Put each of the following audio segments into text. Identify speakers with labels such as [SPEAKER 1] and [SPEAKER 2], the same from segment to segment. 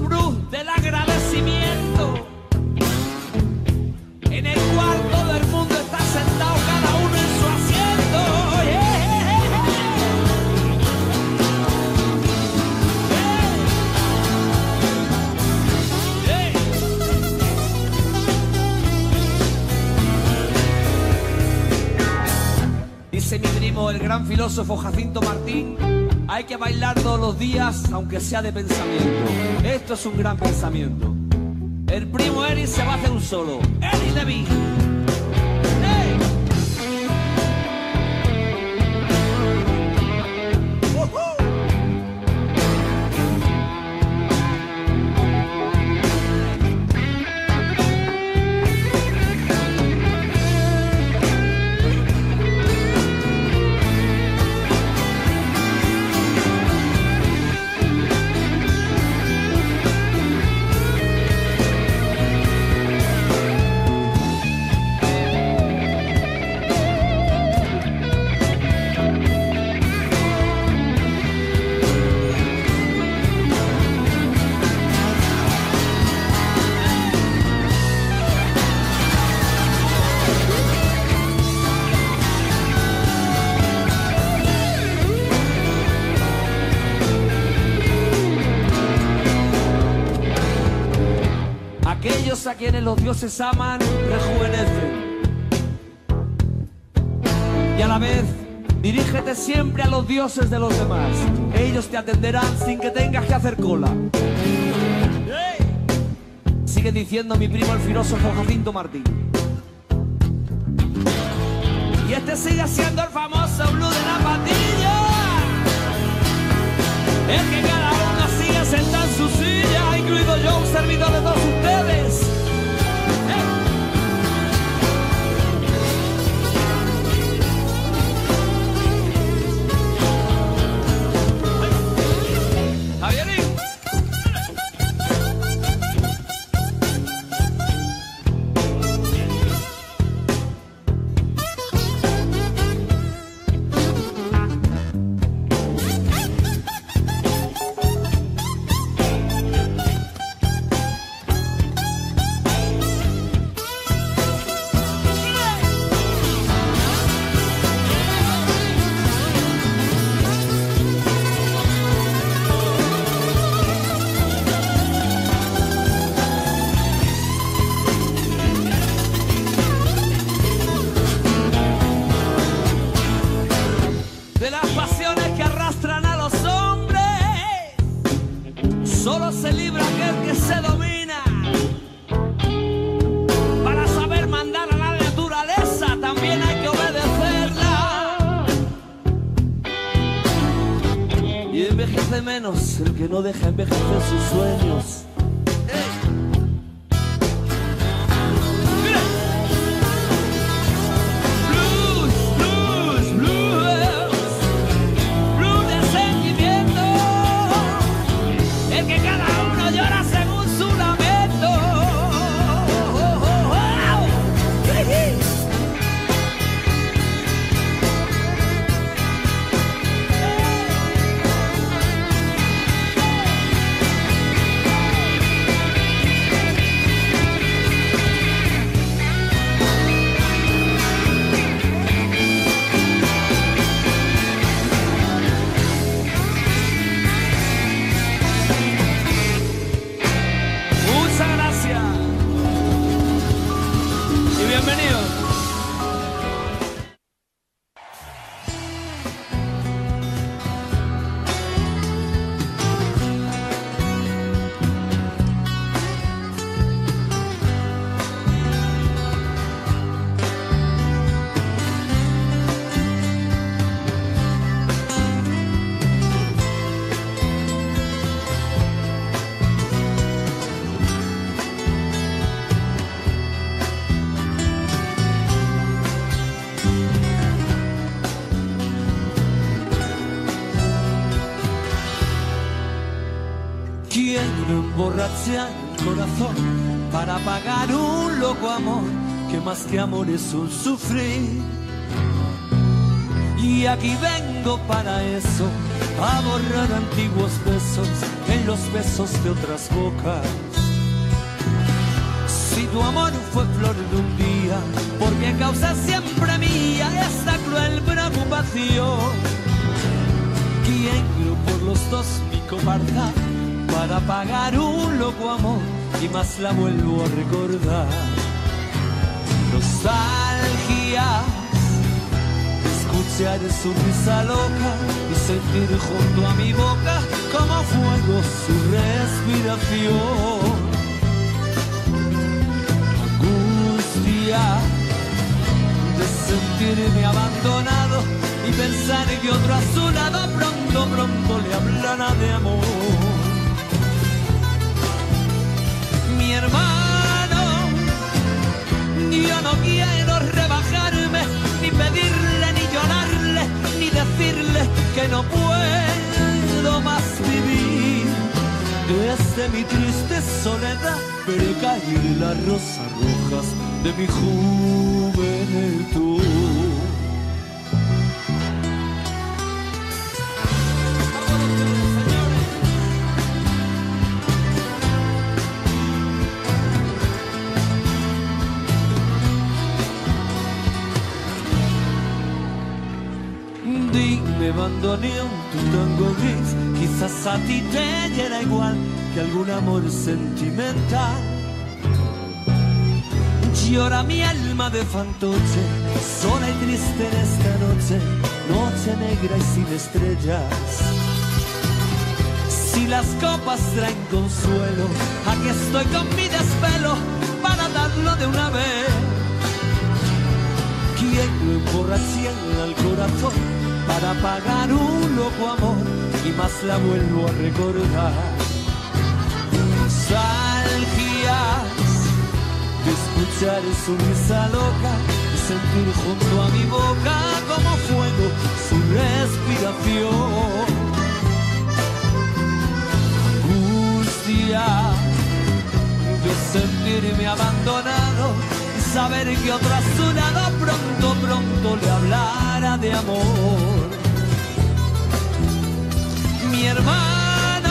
[SPEAKER 1] blues del agradecimiento. En el cuarto del mundo está sentado cada uno en su asiento. Dice mi primo, el gran filósofo Jacinto Martín, hay que bailar todos los días, aunque sea de pensamiento. Esto es un gran pensamiento. El primo Eri se va a hacer un solo. Eri Levy. ¡Hey! A quienes los dioses aman, rejuvenecen. Y a la vez, dirígete siempre a los dioses de los demás. Ellos te atenderán sin que tengas que hacer cola. Sigue diciendo mi primo el filósofo Jacinto Martín. Y este sigue siendo el famoso blues de la patilla. El que cada uno sigue sentado en su silla, incluido yo, un servidor de todos ustedes. Javierín. Solo se libra aquel que se domina. Para saber mandar a la naturaleza también hay que obedecerla. Y envejece menos el que no deja envejecer sus sueños. Emborrachar el corazón para pagar un loco amor que más que amor es un sufrir. Y aquí vengo para eso, a borrar antiguos besos en los besos de otras bocas. Si tu amor fue flor de un día, ¿por qué causa siempre mía esta cruel preocupación? ¿Quién dio por los dos mi cobardía para pagar un loco amor y más la vuelvo a recordar? Nostalgia, escuchar su risa loca y sentir junto a mi boca como fuego su respiración. Angustia de sentirme abandonado y pensar que otro a su lado pronto le hablará de amor. Mi hermano, yo no quiero rebajarme, ni pedirle, ni llorarle, ni decirle que no puedo más vivir. Desde mi triste soledad veré caer las rosas rojas de mi juventud. Dime, bandoneón, tu tango gris, quizás a ti te llena igual que algún amor sentimental. Llora mi alma de fantoche, sola y triste en esta noche, noche negra y sin estrellas. Si las copas traen consuelo, aquí estoy con mi desvelo para darlo de una vez. ¿Quién lo emborrachía al corazón para pagar un loco amor y más la vuelvo a recordar? Nostalgias de escuchar su risa loca y sentir junto a mi boca como fuego su respiración. Angustia de sentirme abandonado y saber que otro a su lado pronto le hablará de amor. Mi hermano,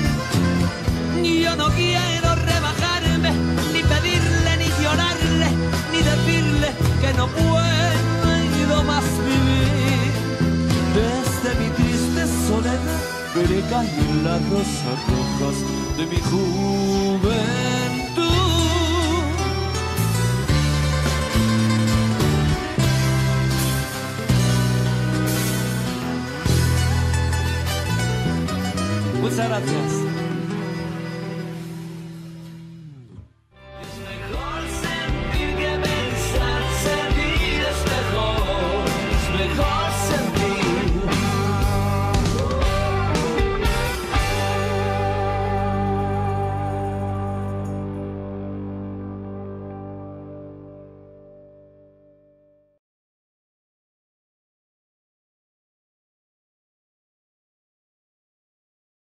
[SPEAKER 1] yo no quiero rebajarme, ni pedirle, ni llorarle, ni decirle que no puedo más vivir. Desde mi triste soledad veré caer las rosas rojas de mi juventud. Muchas gracias.